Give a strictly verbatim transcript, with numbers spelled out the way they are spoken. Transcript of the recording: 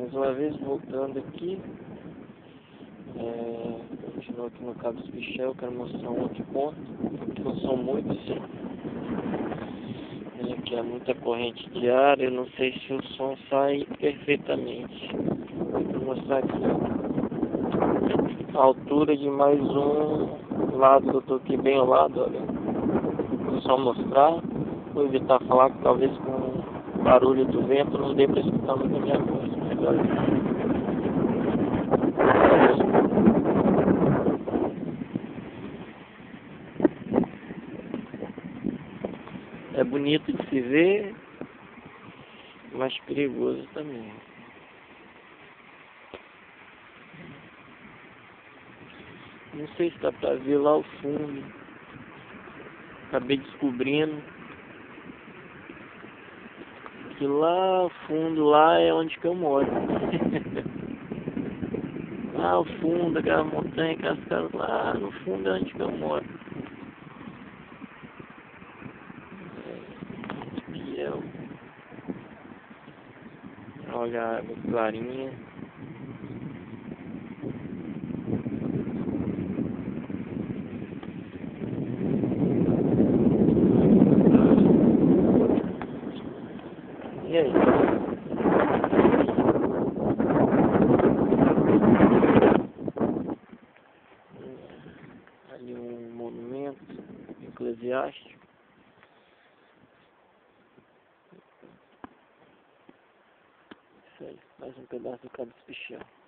Mais uma vez, voltando aqui, é, continuo aqui no Cabo dos Pichel, quero mostrar um outro ponto, que não são muitos, é, aqui há muita corrente de ar, eu não sei se o som sai perfeitamente. Vou mostrar aqui a altura de mais um lado, eu estou aqui bem ao lado, olha, vou só mostrar, vou evitar falar que talvez com o barulho do vento não dê para escutar muito a minha voz, mas olha. É bonito de se ver, mas perigoso também. Não sei se dá pra ver lá o fundo. Acabei descobrindo que lá ao fundo, lá é onde que eu moro. Lá ao fundo, aquela montanha, aquelas casas, lá no fundo é onde que eu moro. E eu... Olha a água clarinha. E aí? Ali um monumento eclesiástico. Isso aí, mais um pedaço do Cabo dos Pichel.